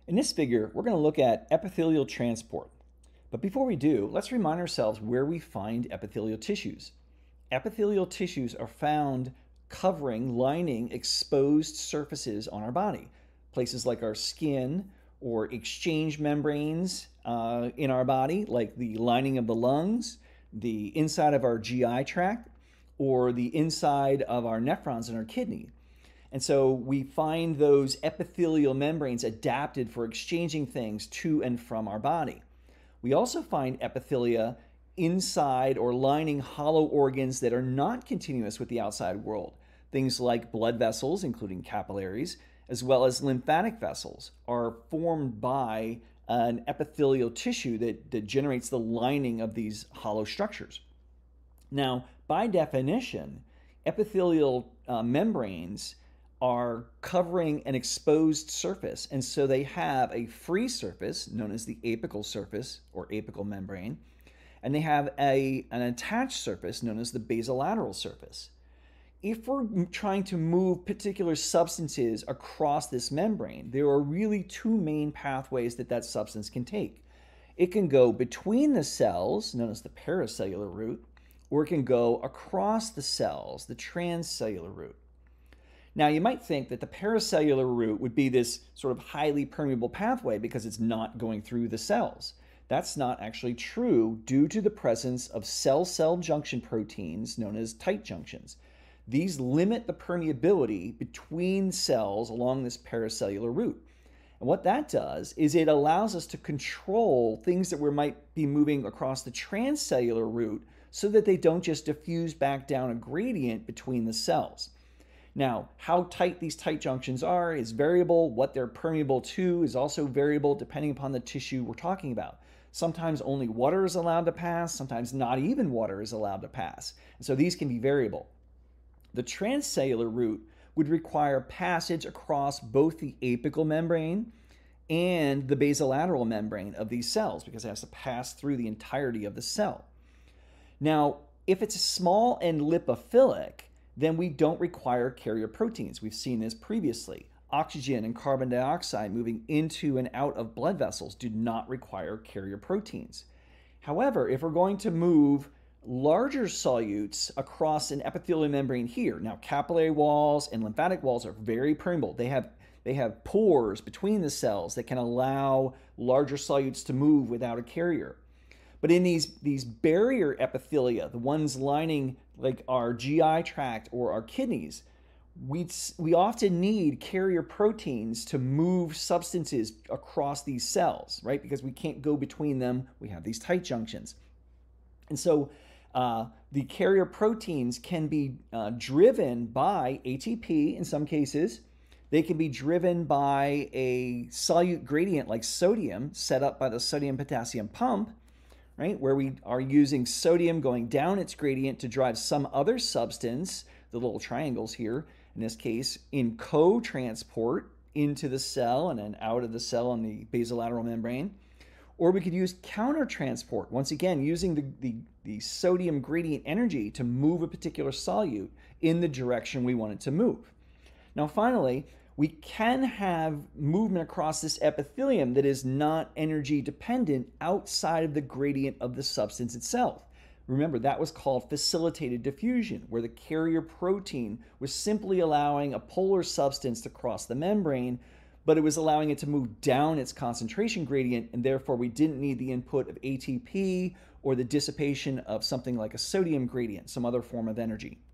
In this figure, we're going to look at epithelial transport. But before we do, let's remind ourselves where we find epithelial tissues. Epithelial tissues are found covering, lining exposed surfaces on our body. Places like our skin or exchange membranes in our body, like the lining of the lungs, the inside of our GI tract, or the inside of our nephrons in our kidney. And so we find those epithelial membranes adapted for exchanging things to and from our body. We also find epithelia inside or lining hollow organs that are not continuous with the outside world. Things like blood vessels, including capillaries, as well as lymphatic vessels, are formed by an epithelial tissue that generates the lining of these hollow structures. Now, by definition, epithelial membranes are covering an exposed surface, and so they have a free surface known as the apical surface or apical membrane, and they have an attached surface known as the basolateral surface. If we're trying to move particular substances across this membrane, there are really two main pathways that substance can take. It can go between the cells, known as the paracellular route, or it can go across the cells, the transcellular route. Now, you might think that the paracellular route would be this sort of highly permeable pathway because it's not going through the cells. That's not actually true due to the presence of cell-cell junction proteins known as tight junctions. These limit the permeability between cells along this paracellular route. And what that does is it allows us to control things that we might be moving across the transcellular route so that they don't just diffuse back down a gradient between the cells. Now, how tight these tight junctions are is variable. What they're permeable to is also variable depending upon the tissue we're talking about. Sometimes only water is allowed to pass, sometimes not even water is allowed to pass. And so these can be variable. The transcellular route would require passage across both the apical membrane and the basolateral membrane of these cells because it has to pass through the entirety of the cell. Now, if it's small and lipophilic, then we don't require carrier proteins. We've seen this previously. Oxygen and carbon dioxide moving into and out of blood vessels do not require carrier proteins. However, if we're going to move larger solutes across an epithelial membrane here, now capillary walls and lymphatic walls are very permeable. They have pores between the cells that can allow larger solutes to move without a carrier. But in these barrier epithelia, the ones lining like our GI tract or our kidneys, we often need carrier proteins to move substances across these cells, right? Because we can't go between them. We have these tight junctions. And so the carrier proteins can be driven by ATP in some cases. They can be driven by a solute gradient like sodium set up by the sodium-potassium pump, right, where we are using sodium going down its gradient to drive some other substance, the little triangles here, in this case, in co-transport into the cell and then out of the cell on the basolateral membrane. Or we could use counter-transport, once again, using the sodium gradient energy to move a particular solute in the direction we want it to move. Now, finally, we can have movement across this epithelium that is not energy dependent outside of the gradient of the substance itself. Remember, that was called facilitated diffusion, where the carrier protein was simply allowing a polar substance to cross the membrane, but it was allowing it to move down its concentration gradient, and therefore we didn't need the input of ATP or the dissipation of something like a sodium gradient, some other form of energy.